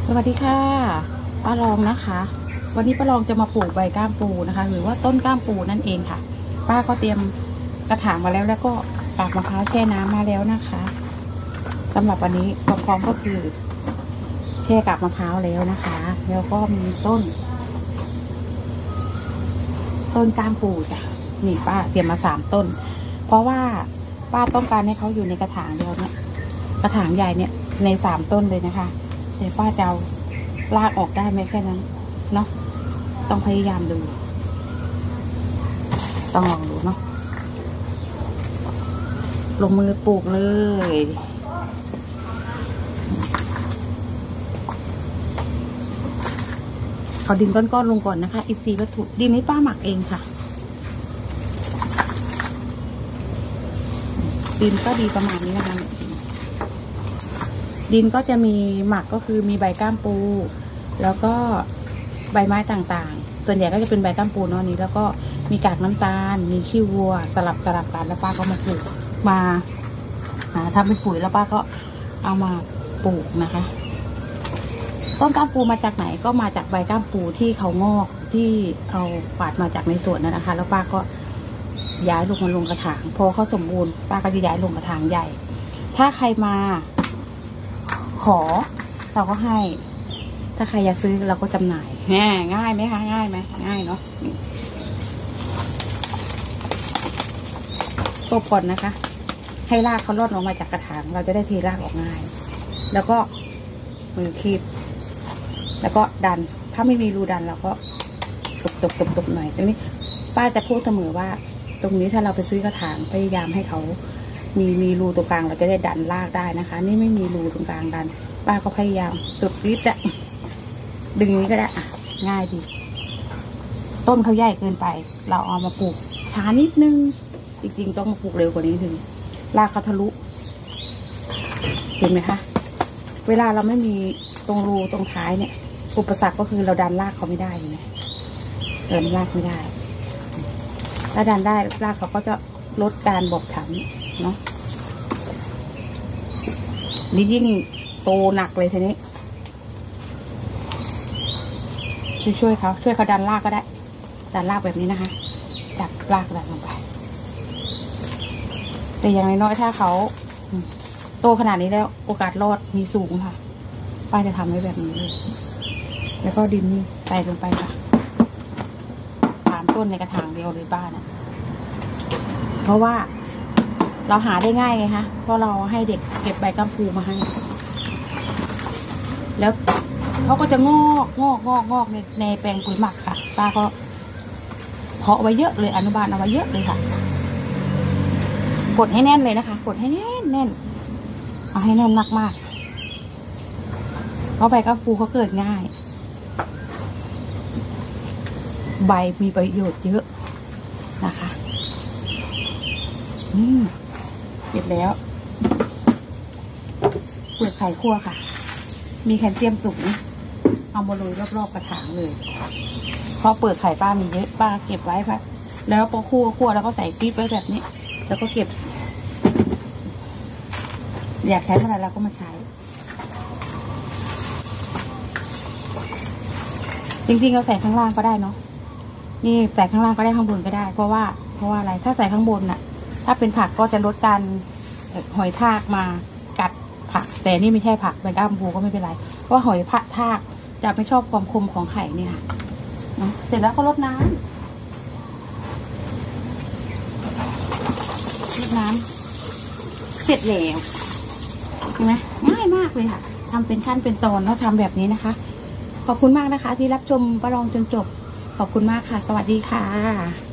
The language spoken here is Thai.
สวัสดีค่ะป้ารองนะคะวันนี้ป้ารองจะมาปลูกใบก้ามปูนะคะหรือว่าต้นก้ามปูนั่นเองค่ะป้าก็เตรียมกระถางมาแล้วก็กากมะพร้าวแช่น้ำมาแล้วนะคะสำหรับวันนี้ความพร้อมก็คือแช่กากมะพร้าวแล้วนะคะแล้วก็มีต้นก้ามปูจ้ะนี่ป้าเตรียมมา3 ต้นเพราะว่าป้าต้องการให้เขาอยู่ในกระถางเดียวเนี่ยกระถางใหญ่เนี่ยใน3 ต้นเลยนะคะแต่ป้าจะเอาลากออกได้ไหมแค่นั้นเนาะต้องพยายามดูต้องลองดูเนาะลงมือปลูกเลยเอาดินก้อนๆลงก่อนนะคะอินทรีย์วัตถุดินนี้ป้าหมักเองค่ะดินก็ดีประมาณนี้นะคะดินก็จะมีหมักก็คือมีใบก้ามปูแล้วก็ใบไม้ต่างๆส่วนใหญ่ก็จะเป็นใบก้ามปูเนาะนี้แล้วก็มีกากน้ำตาลมีขี้วัวสลับกันแล้วป้าก็มาปลูกมาทำเป็นปุ๋ยแล้วป้าก็เอามาปลูกนะคะต้นก้ามปูมาจากไหนก็มาจากใบก้ามปูที่เขางอกที่เอาปาดมาจากในสวนนั่นนะคะแล้วป้าก็ย้ายลงมาลงกระถางพอเขาสมบูรณ์ป้าก็จะย้ายลงกระถางใหญ่ถ้าใครมาขอเราก็ให้ถ้าใครอยากซื้อเราก็จำหน่ายง่ายไหมคะง่ายไหมง่ายเนาะกบก่อนนะคะให้รากเขาลดออกมาจากกระถางเราจะได้เทรากออกง่ายแล้วก็มือคีบแล้วก็ดันถ้าไม่มีรูดันเราก็ตบหน่อยตรงนี้ป้าจะพูดเสมอว่าตรงนี้ถ้าเราไปซื้อกระถางพยายามให้เขามีรูตรงกลางเราจะได้ดันรากได้นะคะนี่ไม่มีรูตรงกลางดันป้าก็พยายามตุดริดอะดึงนี้ก็ได้ง่ายดีต้นเขาใหญ่เกินไปเราเอามาปลูกช้านิดนึงจริงๆต้องมาปลูกเร็วกว่านี้ถึงรากเขาทะลุเห็นไหมคะเวลาเราไม่มีตรงรูตรงท้ายเนี่ยอุปสรรคก็คือเราดันรากเขาไม่ได้ไงดันรากไม่ได้ถ้าดันได้รากเขาก็จะลดการบอบช้ำเนาะนี่ยิ่งโตหนักเลยทีนี้ช่วยเขาดันรากก็ได้ดันรากแบบนี้นะคะจับรากดันลงไปแต่อย่างน้อยๆถ้าเขาโตขนาดนี้แล้วโอกาสรอดมีสูงค่ะป้าจะทำไว้แบบนี้เลยแล้วก็ดินใส่ลงไปค่ะ3 ต้นในกระถางเดียวเลยป้านะเพราะว่าเราหาได้ง่ายไงคะเพราะเราให้เด็กเก็บใบก้ามปูมาให้แล้วเขาก็จะงอกในแปลงปุ๋ยหมักค่ะป้าก็เพาะไว้เยอะเลยอนุบาลเอาไว้เยอะเลยค่ะกดให้แน่นเลยนะคะกดให้แน่นเอาให้แน่นมากเพราะใบก้ามปูเขาเกิดง่ายใบมีประโยชน์เยอะนะคะเสร็จแล้วเปลือกไข่คั่วค่ะมีแคลเซียมสูงเอามาโรยรอบๆกระถางเลยเพราะเปลือกไข่ป้ามีเยอะป้าเก็บไว้ค่ะแล้วพอคั่วแล้วก็ใส่กิ๊บไว้แบบนี้แล้วก็เก็บอยากใช้เมื่อไรเราก็มาใช้จริงๆเราใส่ข้างล่างก็ได้เนาะนี่ใส่ข้างล่างก็ได้ข้างบนก็ได้เพราะว่าอะไรถ้าใส่ข้างบนน่ะถ้าเป็นผักก็จะลดการหอยทากมากัดผักแต่นี่ไม่ใช่ผักใบก้ามปูก็ไม่เป็นไรเพราะหอยทากจะไม่ชอบความคมของไข่เนี่ยเนาะเสร็จแล้วก็รดน้ำเสร็จแล้วเห็นไหมง่ายมากเลยค่ะทำเป็นขั้นเป็นตอนแล้วทำแบบนี้นะคะขอบคุณมากนะคะที่รับชมป้ารองจนจบขอบคุณมากค่ะสวัสดีค่ะ